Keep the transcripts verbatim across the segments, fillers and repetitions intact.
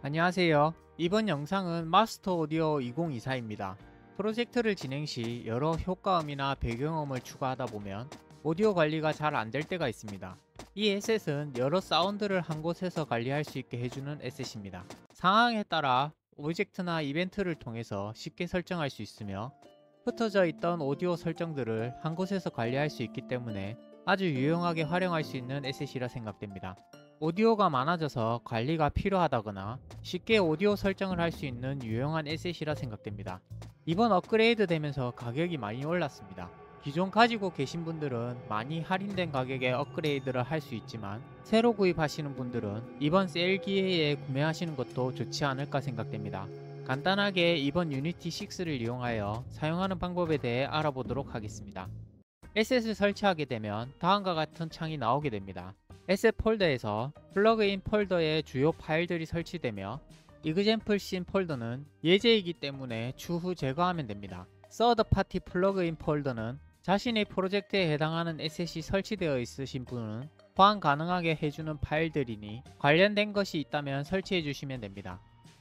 안녕하세요. 이번 영상은 마스터 오디오 이천이십사입니다. 프로젝트를 진행 시 여러 효과음이나 배경음을 추가하다 보면 오디오 관리가 잘 안 될 때가 있습니다. 이 에셋은 여러 사운드를 한 곳에서 관리할 수 있게 해주는 에셋입니다. 상황에 따라 오브젝트나 이벤트를 통해서 쉽게 설정할 수 있으며 흩어져 있던 오디오 설정들을 한 곳에서 관리할 수 있기 때문에 아주 유용하게 활용할 수 있는 에셋이라 생각됩니다. 오디오가 많아져서 관리가 필요하다거나 쉽게 오디오 설정을 할 수 있는 유용한 에셋이라 생각됩니다. 이번 업그레이드 되면서 가격이 많이 올랐습니다. 기존 가지고 계신 분들은 많이 할인된 가격에 업그레이드를 할 수 있지만 새로 구입하시는 분들은 이번 세일 기회에 구매하시는 것도 좋지 않을까 생각됩니다. 간단하게 이번 유니티 식스를 이용하여 사용하는 방법에 대해 알아보도록 하겠습니다. 에셋을 설치하게 되면 다음과 같은 창이 나오게 됩니다. 에셋 폴더에서 플러그인 폴더에 주요 파일들이 설치되며 example 씬 폴더는 예제이기 때문에 추후 제거하면 됩니다. 서드 파티 플러그인 폴더는 자신의 프로젝트에 해당하는 에셋이 설치되어 있으신 분은 호환 가능하게 해주는 파일들이니 관련된 것이 있다면 설치해 주시면 됩니다.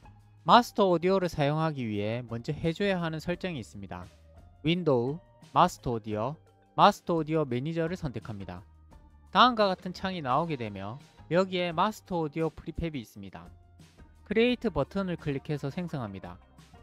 마스터 오디오를 사용하기 위해 먼저 해줘야 하는 설정이 있습니다. 윈도우, 마스터 오디오, 마스터 오디오 매니저를 선택합니다. 다음과 같은 창이 나오게 되며 여기에 마스터 오디오 프리팹이 있습니다. 크리에이트 버튼을 클릭해서 생성합니다.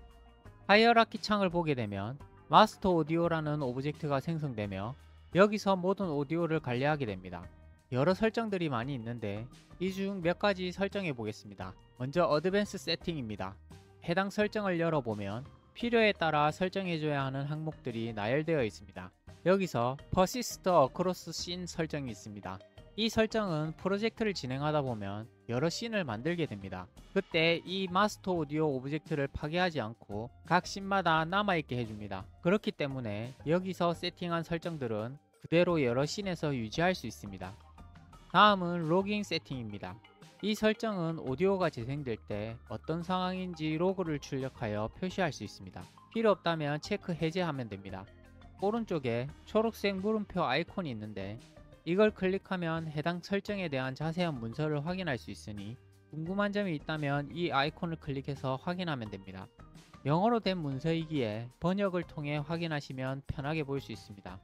하이어라키 창을 보게 되면 마스터 오디오라는 오브젝트가 생성되며 여기서 모든 오디오를 관리하게 됩니다. 여러 설정들이 많이 있는데 이 중 몇 가지 설정해 보겠습니다. 먼저 어드밴스 세팅입니다. 해당 설정을 열어보면 필요에 따라 설정해줘야 하는 항목들이 나열되어 있습니다. 여기서 Persist Across Scene 설정이 있습니다. 이 설정은 프로젝트를 진행하다 보면 여러 씬을 만들게 됩니다. 그때 이 마스터 오디오 오브젝트를 파괴하지 않고 각 씬마다 남아있게 해줍니다. 그렇기 때문에 여기서 세팅한 설정들은 그대로 여러 씬에서 유지할 수 있습니다. 다음은 로깅 세팅입니다. 이 설정은 오디오가 재생될 때 어떤 상황인지 로그를 출력하여 표시할 수 있습니다. 필요 없다면 체크 해제하면 됩니다. 오른쪽에 초록색 물음표 아이콘이 있는데 이걸 클릭하면 해당 설정에 대한 자세한 문서를 확인할 수 있으니 궁금한 점이 있다면 이 아이콘을 클릭해서 확인하면 됩니다. 영어로 된 문서이기에 번역을 통해 확인하시면 편하게 볼 수 있습니다.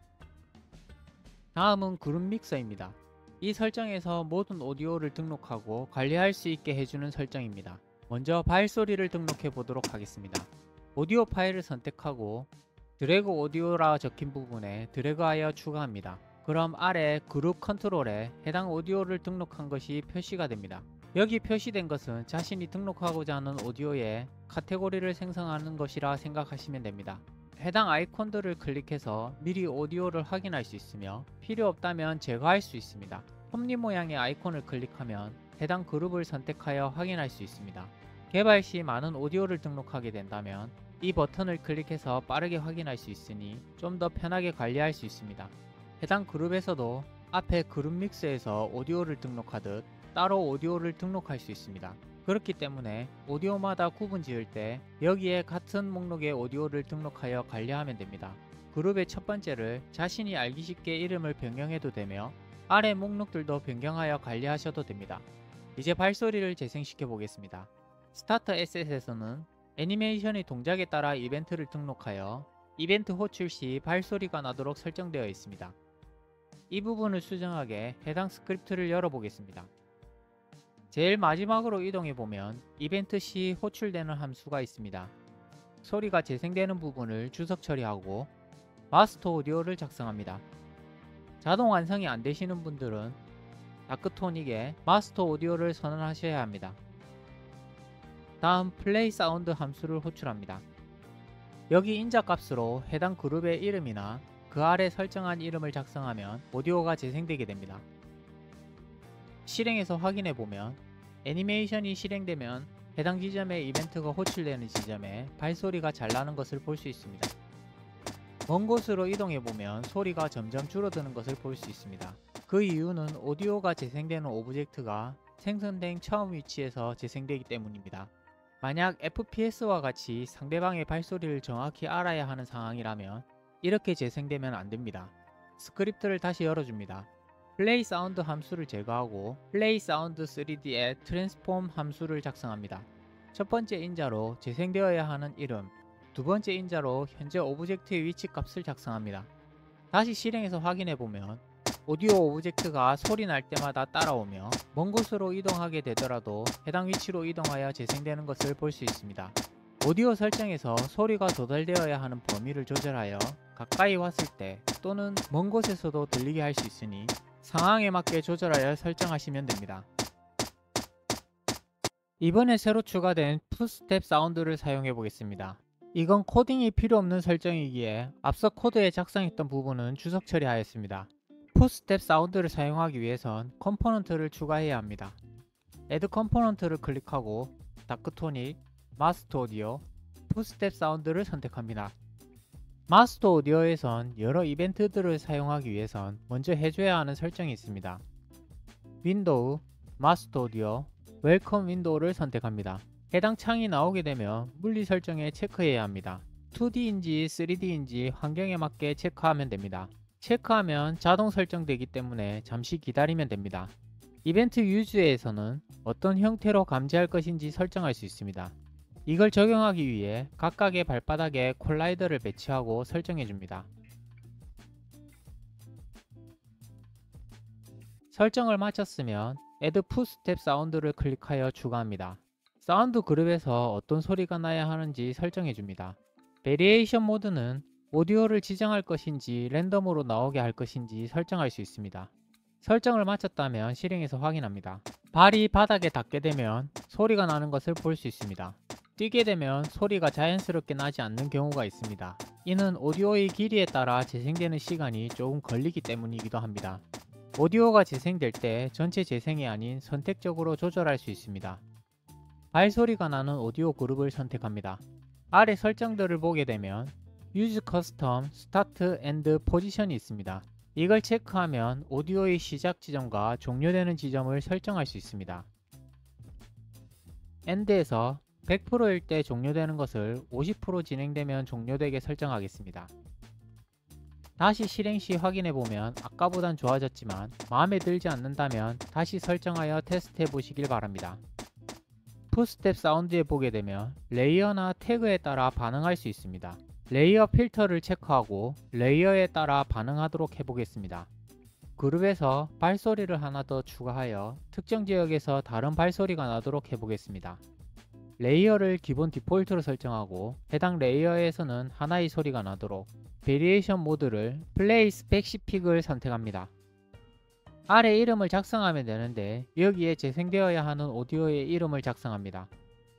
다음은 그룹 믹서입니다. 이 설정에서 모든 오디오를 등록하고 관리할 수 있게 해주는 설정입니다. 먼저 파일 소리를 등록해 보도록 하겠습니다. 오디오 파일을 선택하고 드래그 오디오라 적힌 부분에 드래그하여 추가합니다. 그럼 아래 그룹 컨트롤에 해당 오디오를 등록한 것이 표시가 됩니다. 여기 표시된 것은 자신이 등록하고자 하는 오디오의 카테고리를 생성하는 것이라 생각하시면 됩니다. 해당 아이콘들을 클릭해서 미리 오디오를 확인할 수 있으며 필요 없다면 제거할 수 있습니다. 톱니 모양의 아이콘을 클릭하면 해당 그룹을 선택하여 확인할 수 있습니다. 개발 시 많은 오디오를 등록하게 된다면 이 버튼을 클릭해서 빠르게 확인할 수 있으니 좀 더 편하게 관리할 수 있습니다. 해당 그룹에서도 앞에 그룹 믹스에서 오디오를 등록하듯 따로 오디오를 등록할 수 있습니다. 그렇기 때문에 오디오마다 구분 지을 때 여기에 같은 목록의 오디오를 등록하여 관리하면 됩니다. 그룹의 첫 번째를 자신이 알기 쉽게 이름을 변경해도 되며 아래 목록들도 변경하여 관리하셔도 됩니다. 이제 발소리를 재생시켜 보겠습니다. 스타트 에셋에서는 애니메이션의 동작에 따라 이벤트를 등록하여 이벤트 호출 시 발소리가 나도록 설정되어 있습니다. 이 부분을 수정하게 해당 스크립트를 열어보겠습니다. 제일 마지막으로 이동해보면 이벤트 시 호출되는 함수가 있습니다. 소리가 재생되는 부분을 주석 처리하고 마스터 오디오를 작성합니다. 자동 완성이 안되시는 분들은 다크토닉에 마스터 오디오를 선언하셔야 합니다. 다음 플레이 사운드 함수를 호출합니다. 여기 인자값으로 해당 그룹의 이름이나 그 아래 설정한 이름을 작성하면 오디오가 재생되게 됩니다. 실행해서 확인해보면 애니메이션이 실행되면 해당 지점에 이벤트가 호출되는 지점에 발소리가 잘 나는 것을 볼 수 있습니다. 먼 곳으로 이동해보면 소리가 점점 줄어드는 것을 볼 수 있습니다. 그 이유는 오디오가 재생되는 오브젝트가 생성된 처음 위치에서 재생되기 때문입니다. 만약 에프피에스와 같이 상대방의 발소리를 정확히 알아야 하는 상황이라면 이렇게 재생되면 안됩니다. 스크립트를 다시 열어줍니다. 플레이 사운드 함수를 제거하고 플레이 사운드 쓰리디에 트랜스폼 함수를 작성합니다. 첫 번째 인자로 재생되어야 하는 이름, 두 번째 인자로 현재 오브젝트의 위치 값을 작성합니다. 다시 실행해서 확인해 보면 오디오 오브젝트가 소리 날 때마다 따라오며 먼 곳으로 이동하게 되더라도 해당 위치로 이동하여 재생되는 것을 볼 수 있습니다. 오디오 설정에서 소리가 도달되어야 하는 범위를 조절하여 가까이 왔을 때 또는 먼 곳에서도 들리게 할 수 있으니 상황에 맞게 조절하여 설정하시면 됩니다. 이번에 새로 추가된 풋스텝 사운드를 사용해 보겠습니다. 이건 코딩이 필요 없는 설정이기에 앞서 코드에 작성했던 부분은 주석 처리하였습니다. 풋스텝 사운드를 사용하기 위해선 컴포넌트를 추가해야 합니다. Add 컴포넌트를 클릭하고 다크토닉, 마스터 오디오, 풋스텝 사운드를 선택합니다. 마스터 오디오에선 여러 이벤트들을 사용하기 위해선 먼저 해줘야 하는 설정이 있습니다. 윈도우, 마스터 오디오, 웰컴 윈도우를 선택합니다. 해당 창이 나오게 되면 물리 설정에 체크해야 합니다. 투디인지 쓰리디인지 환경에 맞게 체크하면 됩니다. 체크하면 자동 설정되기 때문에 잠시 기다리면 됩니다. 이벤트 유즈에서는 어떤 형태로 감지할 것인지 설정할 수 있습니다. 이걸 적용하기 위해 각각의 발바닥에 콜라이더를 배치하고 설정해 줍니다. 설정을 마쳤으면 Add Footstep 사운드를 클릭하여 추가합니다. 사운드 그룹에서 어떤 소리가 나야 하는지 설정해 줍니다. 베리에이션 모드는 오디오를 지정할 것인지 랜덤으로 나오게 할 것인지 설정할 수 있습니다. 설정을 마쳤다면 실행해서 확인합니다. 발이 바닥에 닿게 되면 소리가 나는 것을 볼 수 있습니다. 뛰게 되면 소리가 자연스럽게 나지 않는 경우가 있습니다. 이는 오디오의 길이에 따라 재생되는 시간이 조금 걸리기 때문이기도 합니다. 오디오가 재생될 때 전체 재생이 아닌 선택적으로 조절할 수 있습니다. 발소리가 나는 오디오 그룹을 선택합니다. 아래 설정들을 보게 되면 Use Custom Start and Position이 있습니다. 이걸 체크하면 오디오의 시작 지점과 종료되는 지점을 설정할 수 있습니다. End에서 백 퍼센트일 때 종료되는 것을 오십 퍼센트 진행되면 종료되게 설정하겠습니다. 다시 실행 시 확인해보면 아까보단 좋아졌지만 마음에 들지 않는다면 다시 설정하여 테스트해 보시길 바랍니다. 풋스텝 사운드에 보게 되면 레이어나 태그에 따라 반응할 수 있습니다. 레이어 필터를 체크하고 레이어에 따라 반응하도록 해보겠습니다. 그룹에서 발소리를 하나 더 추가하여 특정 지역에서 다른 발소리가 나도록 해보겠습니다. 레이어를 기본 디폴트로 설정하고 해당 레이어에서는 하나의 소리가 나도록 베리에이션 모드를 플레이 스페시픽을 선택합니다. 아래 이름을 작성하면 되는데 여기에 재생되어야 하는 오디오의 이름을 작성합니다.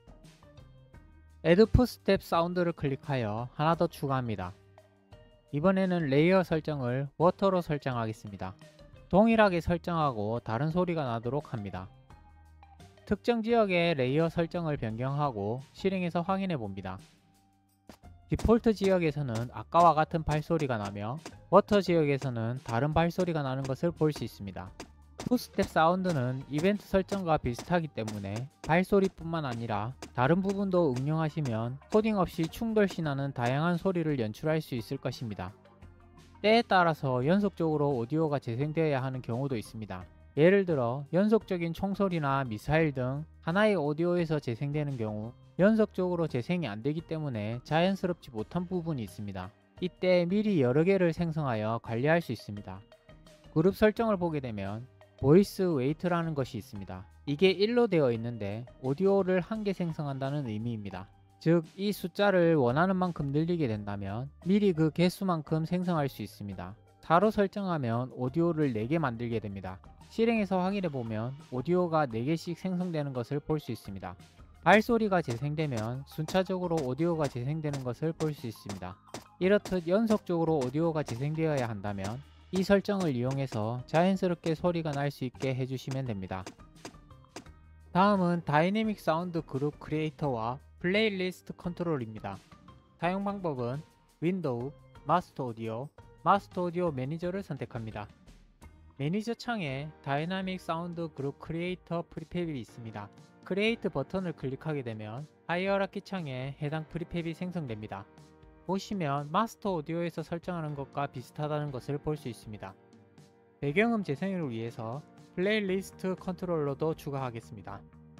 Add Footstep 사운드를 클릭하여 하나 더 추가합니다. 이번에는 레이어 설정을 워터로 설정하겠습니다. 동일하게 설정하고 다른 소리가 나도록 합니다. 특정 지역의 레이어 설정을 변경하고 실행해서 확인해 봅니다. 디폴트 지역에서는 아까와 같은 발소리가 나며 워터 지역에서는 다른 발소리가 나는 것을 볼 수 있습니다. 풋스텝 사운드는 이벤트 설정과 비슷하기 때문에 발소리뿐만 아니라 다른 부분도 응용하시면 코딩 없이 충돌시 나는 다양한 소리를 연출할 수 있을 것입니다. 때에 따라서 연속적으로 오디오가 재생되어야 하는 경우도 있습니다. 예를 들어 연속적인 총소리나 미사일 등 하나의 오디오에서 재생되는 경우 연속적으로 재생이 안되기 때문에 자연스럽지 못한 부분이 있습니다. 이때 미리 여러 개를 생성하여 관리할 수 있습니다. 그룹 설정을 보게 되면 보이스 웨이트라는 것이 있습니다. 이게 일로 되어 있는데 오디오를 한 개 생성한다는 의미입니다. 즉 이 숫자를 원하는 만큼 늘리게 된다면 미리 그 개수만큼 생성할 수 있습니다. 사로 설정하면 오디오를 네 개 만들게 됩니다. 실행해서 확인해보면 오디오가 네 개씩 생성되는 것을 볼 수 있습니다. 발소리가 재생되면 순차적으로 오디오가 재생되는 것을 볼 수 있습니다. 이렇듯 연속적으로 오디오가 재생되어야 한다면 이 설정을 이용해서 자연스럽게 소리가 날 수 있게 해주시면 됩니다. 다음은 다이내믹 사운드 그룹 크리에이터와 플레이리스트 컨트롤입니다. 사용 방법은 윈도우, 마스터 오디오, 마스터 오디오 매니저를 선택합니다. 매니저 창에 다이나믹 사운드 그룹 크리에이터 프리팹이 있습니다. 크리에이트 버튼을 클릭하게 되면 하이어라키 창에 해당 프리팹이 생성됩니다. 보시면 마스터 오디오에서 설정하는 것과 비슷하다는 것을 볼 수 있습니다. 배경음 재생을 위해서 플레이리스트 컨트롤러도 추가하겠습니다.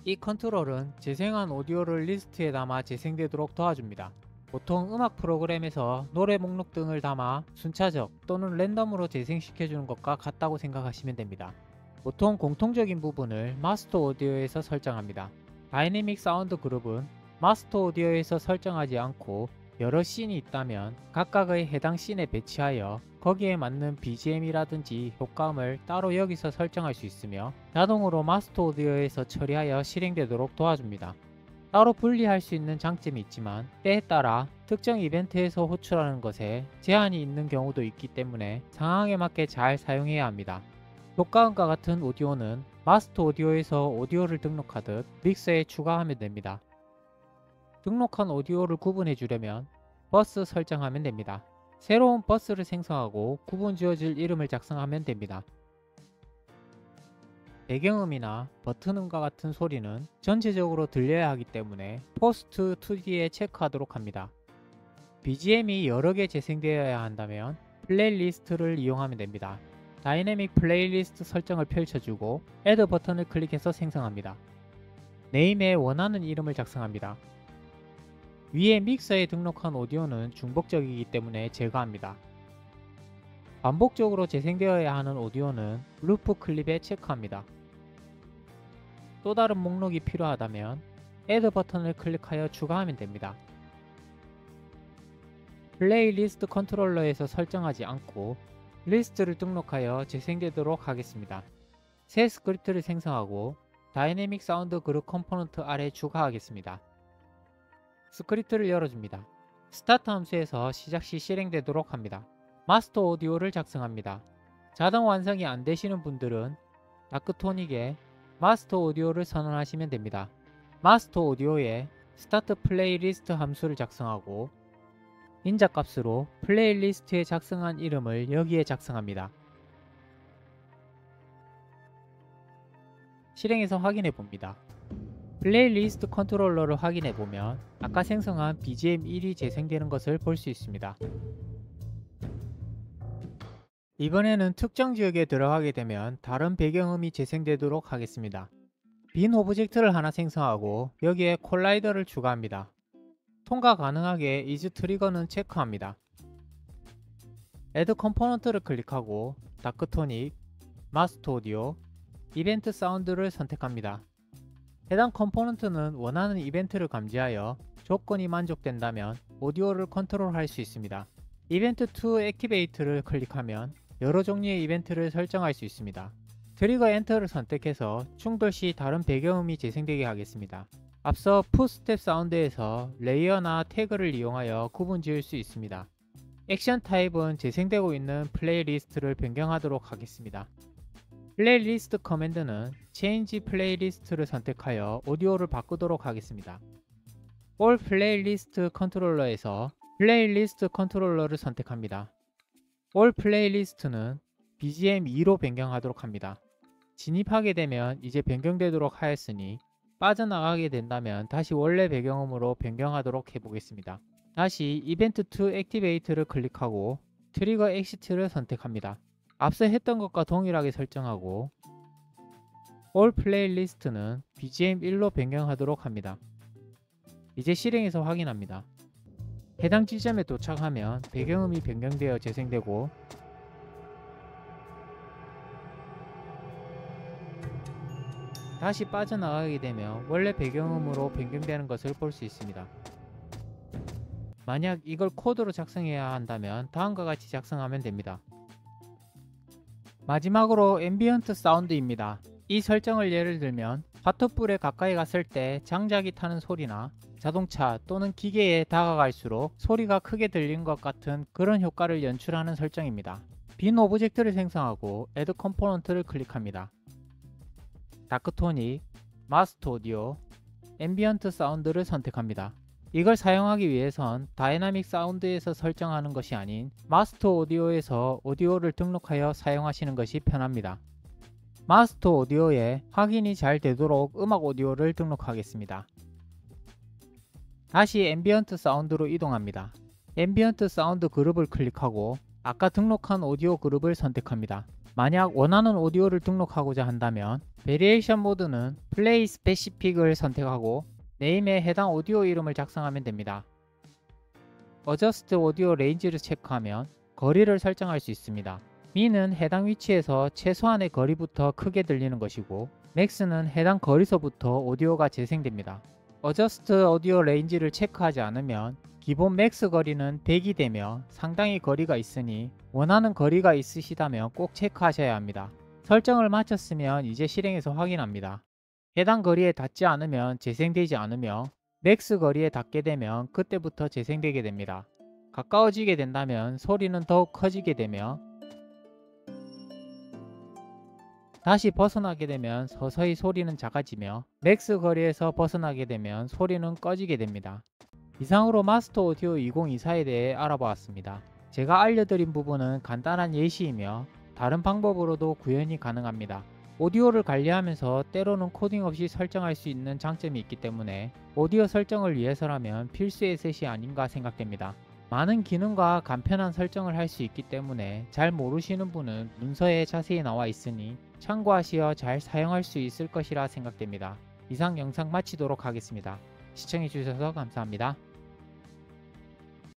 이 컨트롤은 재생한 오디오를 리스트에 담아 재생되도록 도와줍니다. 보통 음악 프로그램에서 노래 목록 등을 담아 순차적 또는 랜덤으로 재생시켜주는 것과 같다고 생각하시면 됩니다. 보통 공통적인 부분을 마스터 오디오에서 설정합니다. 다이내믹 사운드 그룹은 마스터 오디오에서 설정하지 않고 여러 씬이 있다면 각각의 해당 씬에 배치하여 거기에 맞는 비지엠이라든지 효과음을 따로 여기서 설정할 수 있으며 자동으로 마스터 오디오에서 처리하여 실행되도록 도와줍니다. 따로 분리할 수 있는 장점이 있지만 때에 따라 특정 이벤트에서 호출하는 것에 제한이 있는 경우도 있기 때문에 상황에 맞게 잘 사용해야 합니다. 효과음과 같은 오디오는 마스터 오디오에서 오디오를 등록하듯 믹서에 추가하면 됩니다. 등록한 오디오를 구분해 주려면 버스 설정하면 됩니다. 새로운 버스를 생성하고 구분 지어질 이름을 작성하면 됩니다. 배경음이나 버튼음과 같은 소리는 전체적으로 들려야 하기 때문에 포스트 투디에 체크하도록 합니다. 비지엠이 여러 개 재생되어야 한다면 플레이리스트를 이용하면 됩니다. 다이내믹 플레이리스트 설정을 펼쳐주고 Add 버튼을 클릭해서 생성합니다. 네임에 원하는 이름을 작성합니다. 위에 믹서에 등록한 오디오는 중복적이기 때문에 제거합니다. 반복적으로 재생되어야 하는 오디오는 루프 클립에 체크합니다. 또 다른 목록이 필요하다면 Add 버튼을 클릭하여 추가하면 됩니다. 플레이리스트 컨트롤러에서 설정하지 않고 리스트를 등록하여 재생되도록 하겠습니다. 새 스크립트를 생성하고 다이내믹 사운드 그룹 컴포넌트 아래 추가하겠습니다. 스크립트를 열어줍니다. 스타트 함수에서 시작 시 실행되도록 합니다. 마스터 오디오를 작성합니다. 자동 완성이 안 되시는 분들은 다크토닉에 마스터 오디오를 선언하시면 됩니다. 마스터 오디오에 스타트 플레이리스트 함수를 작성하고 인자 값으로 플레이리스트에 작성한 이름을 여기에 작성합니다. 실행해서 확인해 봅니다. 플레이리스트 컨트롤러를 확인해 보면 아까 생성한 비지엠 일이 재생되는 것을 볼 수 있습니다. 이번에는 특정 지역에 들어가게 되면 다른 배경음이 재생되도록 하겠습니다. 빈 오브젝트를 하나 생성하고 여기에 콜라이더를 추가합니다. 통과 가능하게 is 트리거는 체크합니다. Add 컴포넌트를 클릭하고 다크토닉, 마스터 오디오, 이벤트 사운드를 선택합니다. 해당 컴포넌트는 원하는 이벤트를 감지하여 조건이 만족된다면 오디오를 컨트롤할 수 있습니다. 이벤트 to Activate를 클릭하면 여러 종류의 이벤트를 설정할 수 있습니다. 트리거 엔터를 선택해서 충돌 시 다른 배경음이 재생되게 하겠습니다. 앞서 풋스텝 사운드에서 레이어나 태그를 이용하여 구분 지을 수 있습니다. 액션 타입은 재생되고 있는 플레이리스트를 변경하도록 하겠습니다. 플레이리스트 커맨드는 Change 플레이리스트를 선택하여 오디오를 바꾸도록 하겠습니다. All 플레이리스트 컨트롤러에서 플레이리스트 컨트롤러를 선택합니다. All 플레이리스트는 비지엠 이로 변경하도록 합니다. 진입하게 되면 이제 변경되도록 하였으니 빠져나가게 된다면 다시 원래 배경음으로 변경하도록 해보겠습니다. 다시 이벤트 to Activate를 클릭하고 트리거 엑시트를 선택합니다. 앞서 했던 것과 동일하게 설정하고 All 플레이리스트는 비지엠 일로 변경하도록 합니다. 이제 실행해서 확인합니다. 해당 지점에 도착하면 배경음이 변경되어 재생되고 다시 빠져나가게 되면 원래 배경음으로 변경되는 것을 볼 수 있습니다. 만약 이걸 코드로 작성해야 한다면 다음과 같이 작성하면 됩니다. 마지막으로 앰비언트 사운드입니다. 이 설정을 예를 들면 화투불에 가까이 갔을 때 장작이 타는 소리나 자동차 또는 기계에 다가갈수록 소리가 크게 들리는 것 같은 그런 효과를 연출하는 설정입니다. 빈 오브젝트를 생성하고 Add 컴포넌트를 클릭합니다. 다크토닉, 마스터 오디오, 앰비언트 사운드를 선택합니다. 이걸 사용하기 위해선 다이나믹 사운드에서 설정하는 것이 아닌 마스터 오디오에서 오디오를 등록하여 사용하시는 것이 편합니다. 마스터 오디오에 확인이 잘 되도록 음악 오디오를 등록하겠습니다. 다시 앰비언트 사운드로 이동합니다. 앰비언트 사운드 그룹을 클릭하고 아까 등록한 오디오 그룹을 선택합니다. 만약 원하는 오디오를 등록하고자 한다면 베리에이션 모드는 플레이 스페시픽을 선택하고 네임에 해당 오디오 이름을 작성하면 됩니다. 어저스트 오디오 레인지를 체크하면 거리를 설정할 수 있습니다. 미는 해당 위치에서 최소한의 거리부터 크게 들리는 것이고 맥스는 해당 거리서부터 오디오가 재생됩니다. 어저스트 오디오 레인지를 체크하지 않으면 기본 맥스 거리는 백이 되며 상당히 거리가 있으니 원하는 거리가 있으시다면 꼭 체크하셔야 합니다. 설정을 마쳤으면 이제 실행해서 확인합니다. 해당 거리에 닿지 않으면 재생되지 않으며 맥스 거리에 닿게 되면 그때부터 재생되게 됩니다. 가까워지게 된다면 소리는 더욱 커지게 되며 다시 벗어나게 되면 서서히 소리는 작아지며 맥스 거리에서 벗어나게 되면 소리는 꺼지게 됩니다. 이상으로 마스터 오디오 이천이십사에 대해 알아보았습니다. 제가 알려드린 부분은 간단한 예시이며 다른 방법으로도 구현이 가능합니다. 오디오를 관리하면서 때로는 코딩 없이 설정할 수 있는 장점이 있기 때문에 오디오 설정을 위해서라면 필수의 셋이 아닌가 생각됩니다. 많은 기능과 간편한 설정을 할 수 있기 때문에 잘 모르시는 분은 문서에 자세히 나와 있으니 참고하시어 잘 사용할 수 있을 것이라 생각됩니다. 이상 영상 마치도록 하겠습니다. 시청해주셔서 감사합니다.